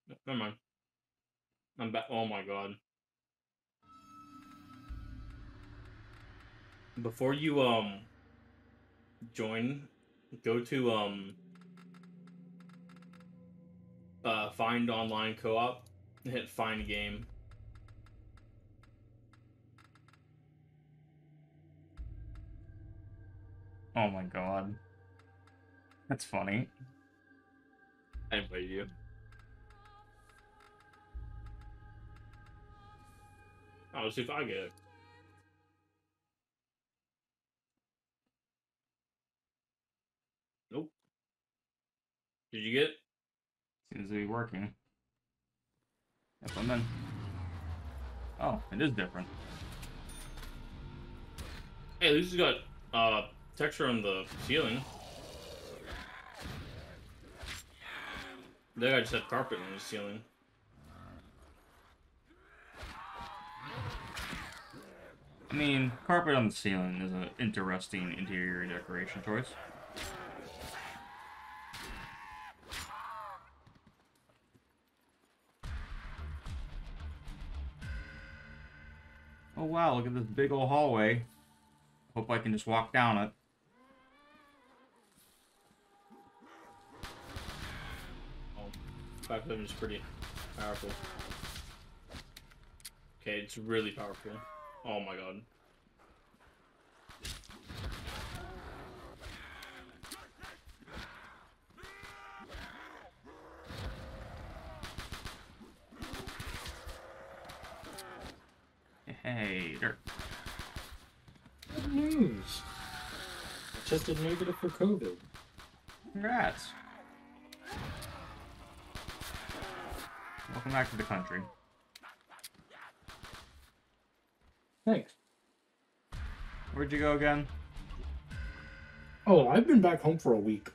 Never mind. I'm back. Oh my god. Before you join, go to find online co-op and hit find game. Oh my god. That's funny. I invited you. I'll see if I get it. Nope. Did you get it? Seems to be working. Yep, I'm in. Oh, it is different. Hey, at least it's got texture on the ceiling. That guy just had carpet on the ceiling. I mean, carpet on the ceiling is an interesting interior decoration choice. Oh wow, look at this big old hallway. Hope I can just walk down it. Oh, 5-7 is pretty powerful. Okay, it's really powerful. Oh my god. Hey, there. Good news. Tested negative for COVID. Congrats. Welcome back to the country. Thanks. Where'd you go again? Oh, I've been back home for a week.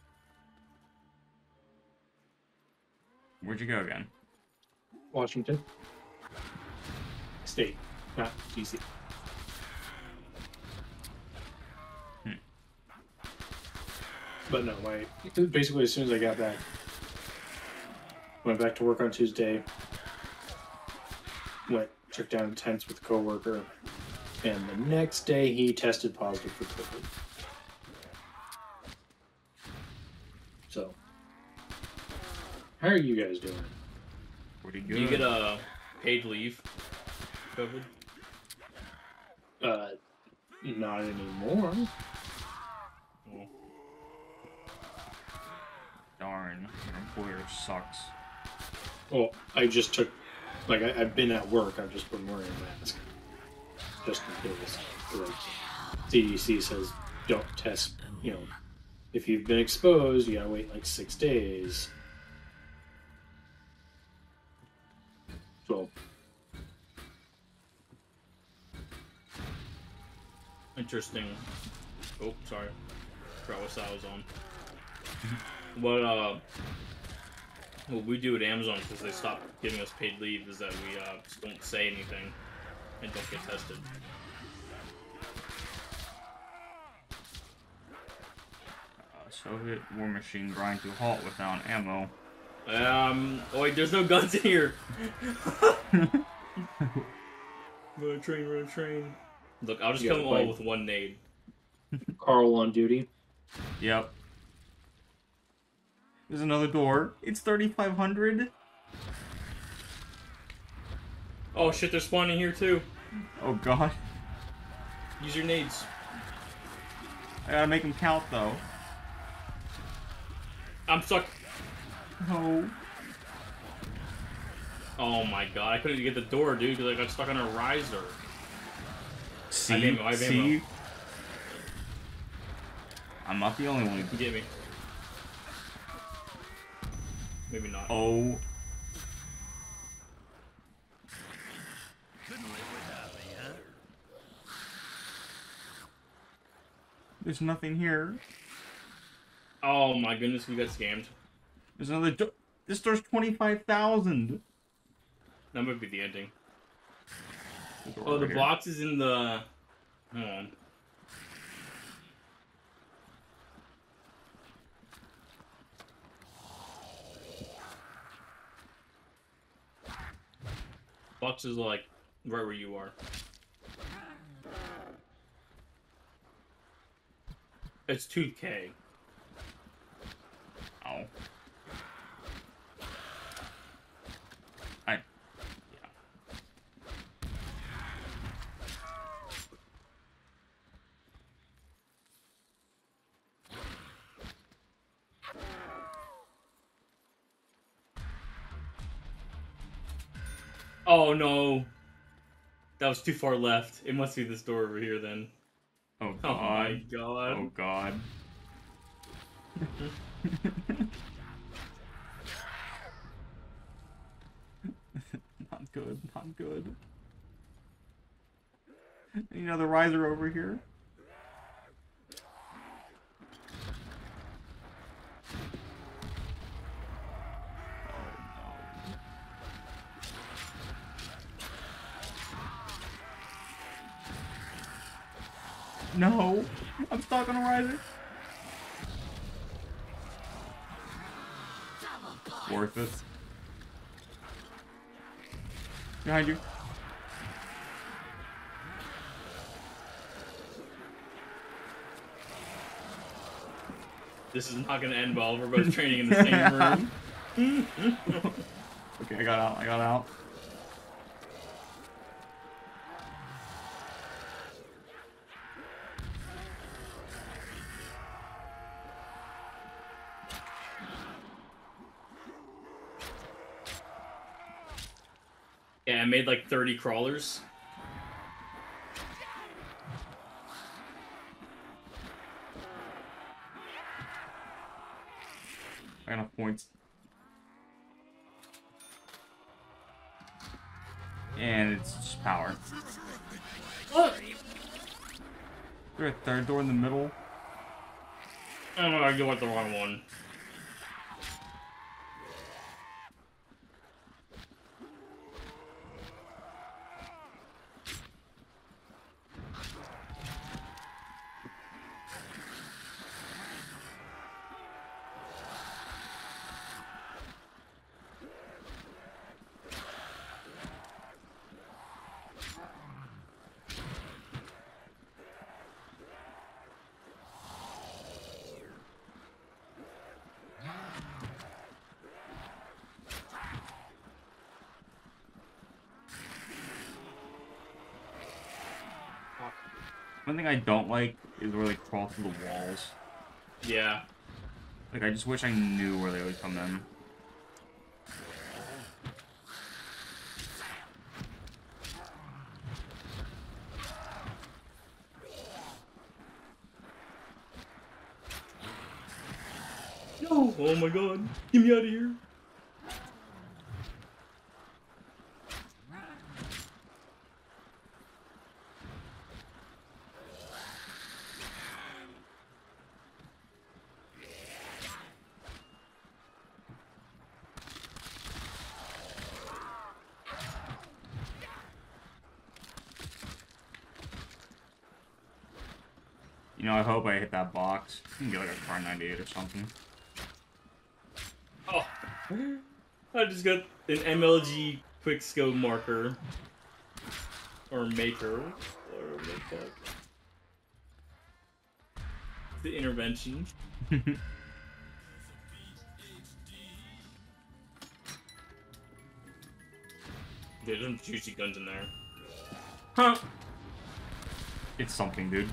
Where'd you go again? Washington State, not DC. But no, basically as soon as I got back, went back to work on Tuesday. Checked down in tents with a coworker, and the next day he tested positive for COVID. So, how are you guys doing? Pretty good. Do you get a paid leave? COVID? Not anymore. Oh. Darn, your employer sucks. Well, I just took, I've been at work, I've just been wearing a mask. Just in case. Like, CDC says don't test, if you've been exposed, you gotta wait like 6 days. So. Interesting. Oh, sorry. Forgot what side I was on. But, what we do at Amazon, because they stopped giving us paid leave, is that we just don't say anything and don't get tested. Soviet war machine grind to a halt without ammo. Oh wait, there's no guns in here! Run a train, run a train. Look, I'll just come all with one nade. Carl on duty. Yep. There's another door. It's 3,500. Oh shit, they're spawning here too. Oh god. Use your nades. I gotta make them count though. I'm stuck. No. Oh my god, I couldn't get the door, dude, because I got stuck on a riser. See? I have ammo. I'm not the only one who can get me. Maybe not. Oh. There's nothing here. Oh my goodness, we got scammed. There's another door. This door's 25,000. That might be the ending. Oh, the box is in the... Hold on. Box is like right where you are. It's 2K. Oh. Yeah. Oh no. That was too far left. It must be this door over here then. Oh Oh god. my god. Oh god. Not good. Not good. Another riser over here. No, I'm stuck on a riser. Worth it. Behind you. This is not gonna end well. We're both training in the same room. Okay, I got out. I got out. Yeah, I made like 30 crawlers. I got enough points. And it's just power. What? Is there a third door in the middle? Oh my god, I went the wrong one. One thing I don't like is where they crawl through the walls. Yeah. Like, I just wish I knew where they would come in. No! Oh my god. Get me out of here. You know, I hope I hit that box. I can get like a car 98 or something. Oh. I just got an MLG quick scope marker. Or maker. Or what the fuck. The intervention. Dude, there's some juicy guns in there. Huh? It's something, dude.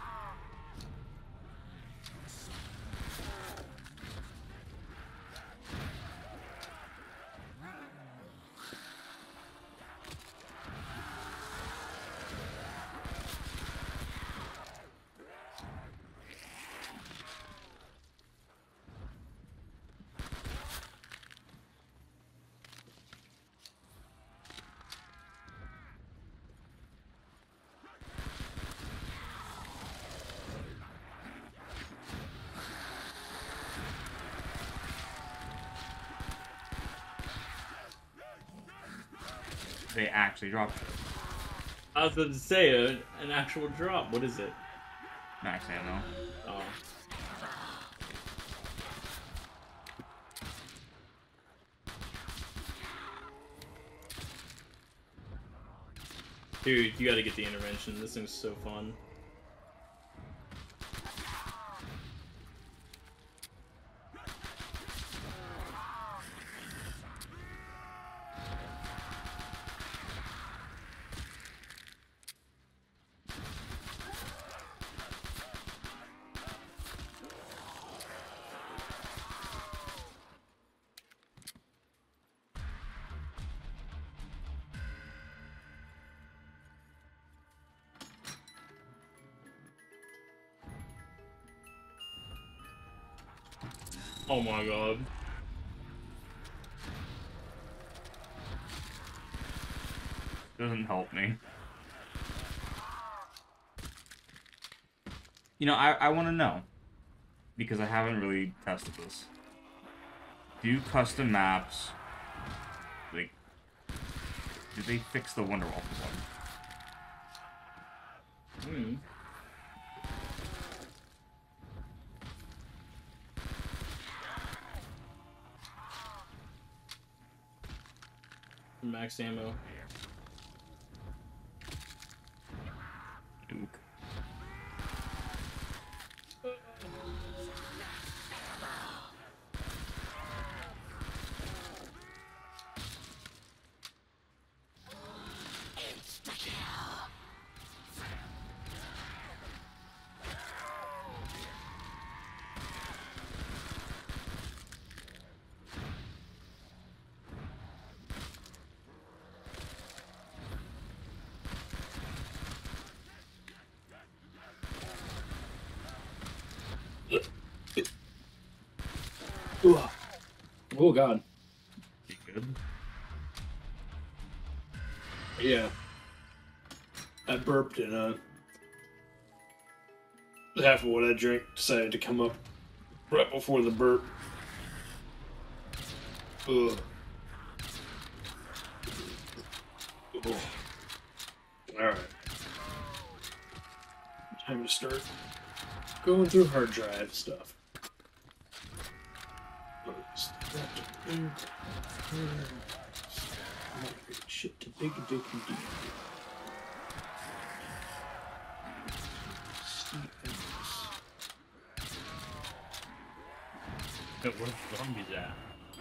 They actually dropped it. I was going to say, an actual drop. What is it? Max ammo. Oh. Dude, you gotta get the intervention. This thing's so fun. Oh my god. Doesn't help me. You know, I want to know, because I haven't really tested this. Do custom maps, like, did they fix the Wonderwall one? Hmm. Max ammo. Nuke. Oh god. You good? Yeah. I burped and half of what I drank decided to come up right before the burp. Ugh. Ugh. Alright. Time to start going through hard drive stuff. Shit to big dick indeed. Where's the zombies at?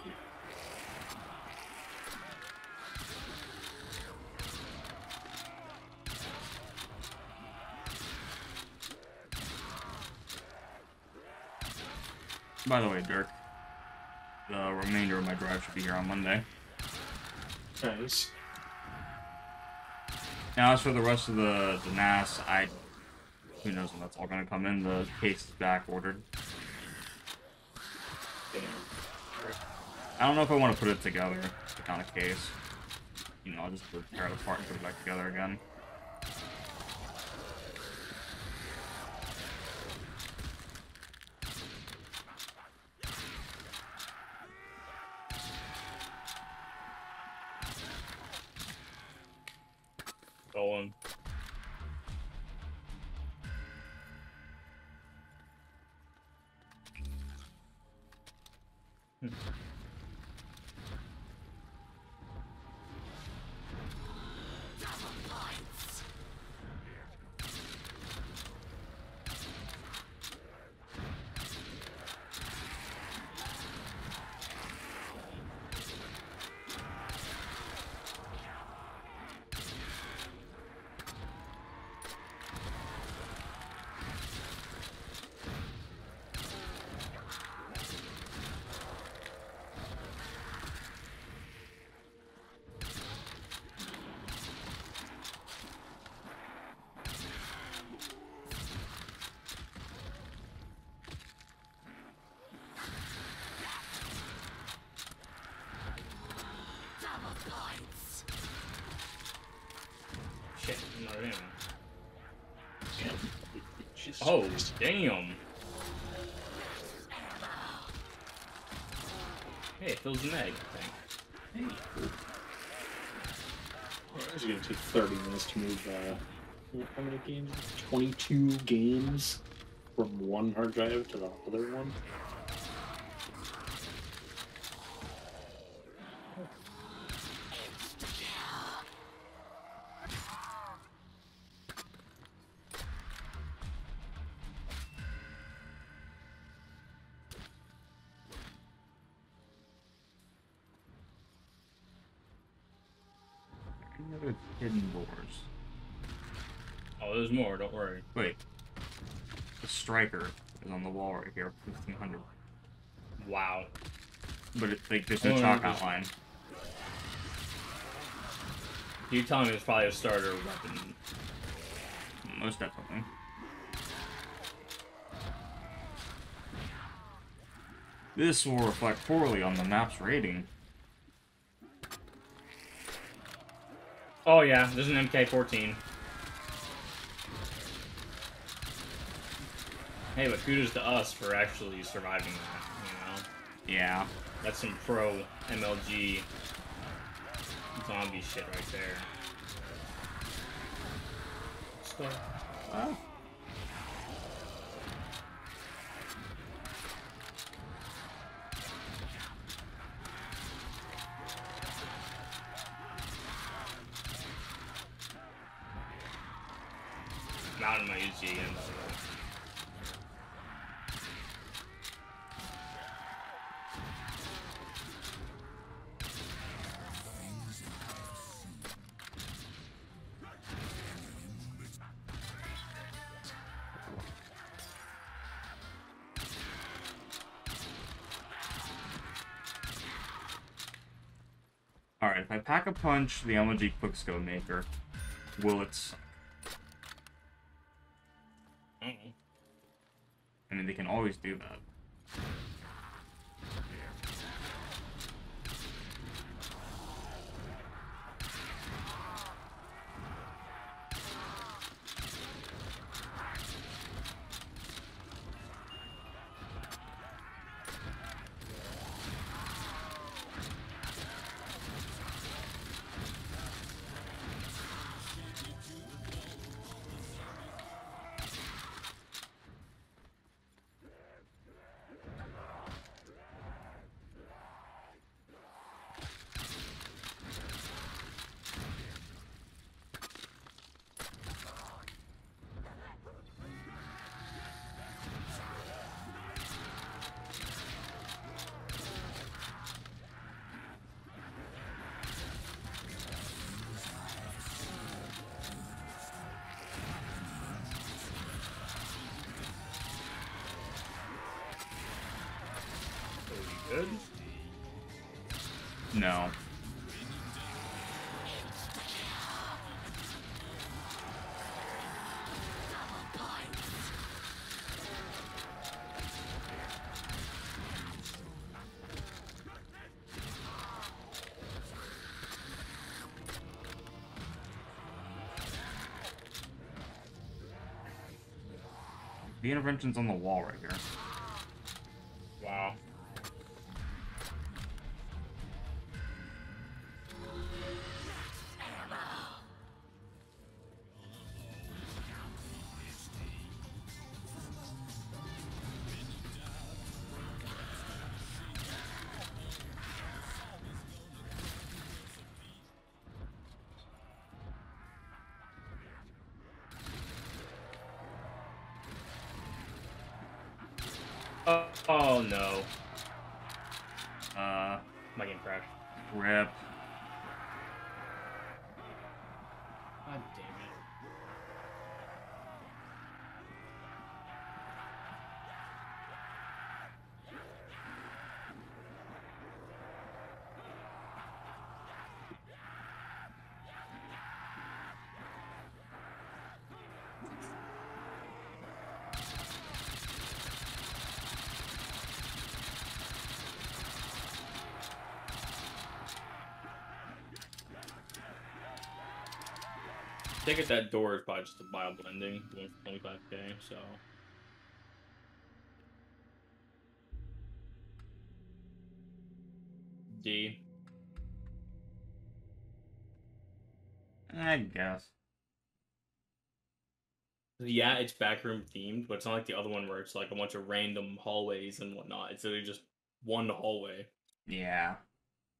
By the way, Dirk, the remainder of my drive should be here on Monday. Nice. Now, as for the rest of the NAS, who knows when that's all going to come in. The case is back ordered. Damn. I don't know if I want to put it together, like on a case. You know, I'll just tear it apart and put it back together again. Going. Shit, I'm not in. Oh, damn. Hey, it fills an egg, I think. Hey. Well, it's gonna take 30 minutes to move, how many games? 22 games from one hard drive to the other one? There's hidden doors. Oh, there's more. Don't worry. Wait. The striker is on the wall right here. 1500. Wow. But it's like there's no chalk outline. You telling me it's probably a starter weapon? Most definitely. This will reflect poorly on the map's rating. Oh yeah, there's an MK14. Hey, but kudos to us for actually surviving that, you know? Yeah. That's some pro MLG zombie shit right there. So, Oh. not in my UG again, by the way. Alright, if I pack a punch the MLG Quickscope Maker, will it suck? I mean, they can always do that. Good? No. The intervention's on the wall right here. Wow. Oh no. My game crashed. Rip. God damn it. I think that door is probably just a bio blending, 25k, so. D. I guess. Yeah, it's backroom themed, but it's not like the other one where it's like a bunch of random hallways and whatnot. It's literally just one hallway. Yeah.